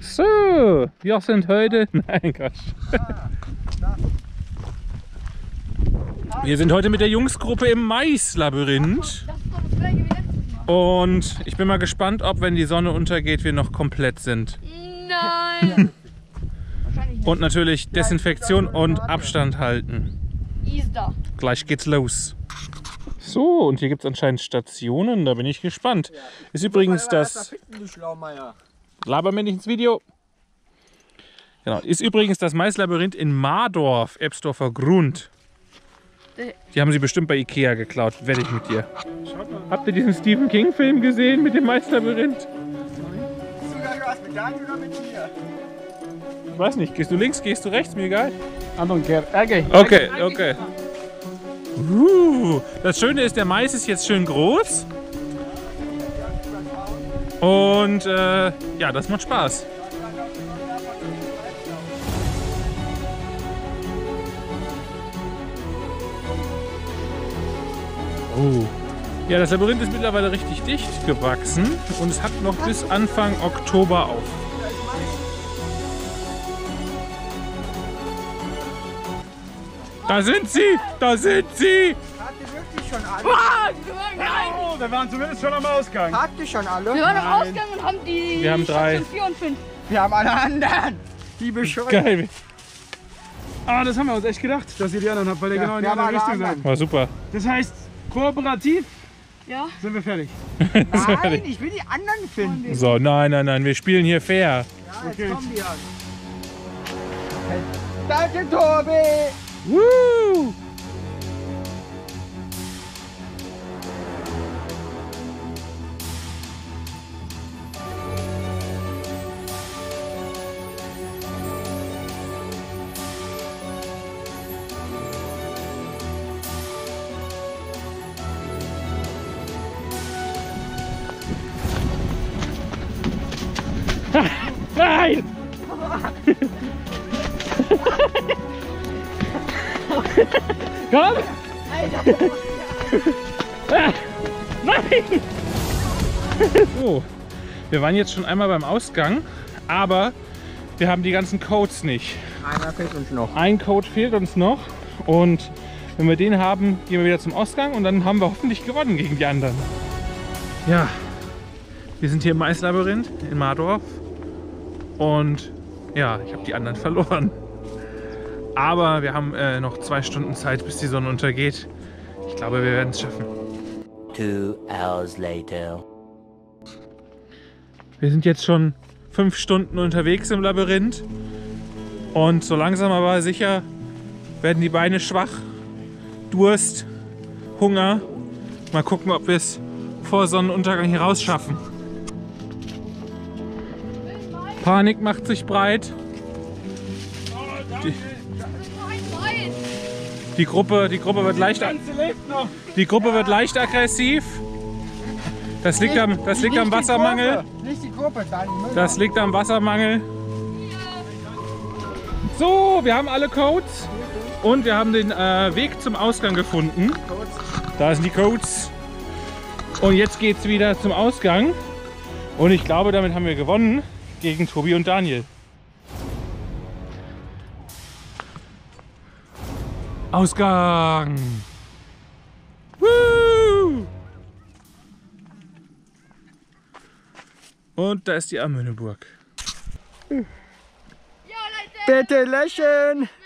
So, wir sind heute... Nein, Quatsch. Wir sind heute mit der Jungsgruppe im Maislabyrinth. Das ist doch das gleiche wie letztes Mal. Und ich bin mal gespannt, ob, wenn die Sonne untergeht, wir noch komplett sind. Nein! Wahrscheinlich nicht. Und natürlich Desinfektion und Abstand halten. Ist da. Gleich geht's los. So, und hier gibt es anscheinend Stationen, da bin ich gespannt. Ist übrigens das... Laber mir nicht ins Video. Genau, ist übrigens das Maislabyrinth in Mardorf, Ebsdorfer Grund. Die haben sie bestimmt bei Ikea geklaut, wette ich mit dir. Habt ihr diesen Stephen King Film gesehen mit dem Maislabyrinth? Bist du was mit Daniel oder mit mir? Ich weiß nicht, gehst du links, gehst du rechts, mir egal. I don't care. Okay. Okay, okay. Das Schöne ist, der Mais ist jetzt schön groß. Und ja, das macht Spaß. Oh. Ja, das Labyrinth ist mittlerweile richtig dicht gewachsen und es hat noch bis Anfang Oktober auf. Da sind sie! Da sind sie! Habt ihr wirklich schon alle? Nein! Wir waren zumindest schon am Ausgang. Habt ihr schon alle? Wir waren am Ausgang und haben die Wir haben 3. Station 4 und 5. Wir haben alle anderen. Die bescheuert. Geil. Ah, das haben wir uns echt gedacht, dass ihr die anderen habt, weil ihr Ja, genau in die wir haben andere alle Richtung seid. anderen. War super. Das heißt, kooperativ Ja. sind wir fertig. Nein, ich will die anderen finden. So, nein, nein, nein, wir spielen hier fair. Ja, jetzt Okay. kommen die an. Danke, Tobi! Woo! Nein! Komm! Nein! So, wir waren jetzt schon einmal beim Ausgang, aber wir haben die ganzen Codes nicht. Einer fehlt uns noch. Ein Code fehlt uns noch und wenn wir den haben, gehen wir wieder zum Ausgang und dann haben wir hoffentlich gewonnen gegen die anderen. Ja, wir sind hier im Maislabyrinth in Mardorf und ja, ich habe die anderen verloren. Aber wir haben noch 2 Stunden Zeit, bis die Sonne untergeht. Ich glaube, wir werden es schaffen. 2 hours later. Wir sind jetzt schon 5 Stunden unterwegs im Labyrinth. Und so langsam aber sicher werden die Beine schwach. Durst, Hunger. Mal gucken, ob wir es vor Sonnenuntergang hier raus schaffen. Panik macht sich breit. Die Gruppe wird leicht aggressiv. Das liegt am Wassermangel. Nicht die Gruppe, Daniel Müller. Das liegt am Wassermangel. So, wir haben alle Codes und wir haben den Weg zum Ausgang gefunden. Da sind die Codes. Und jetzt geht's wieder zum Ausgang. Und ich glaube, damit haben wir gewonnen gegen Tobi und Daniel. Ausgang! Woo! Und da ist die Amöneburg. Ja, Leute! Bitte lächeln!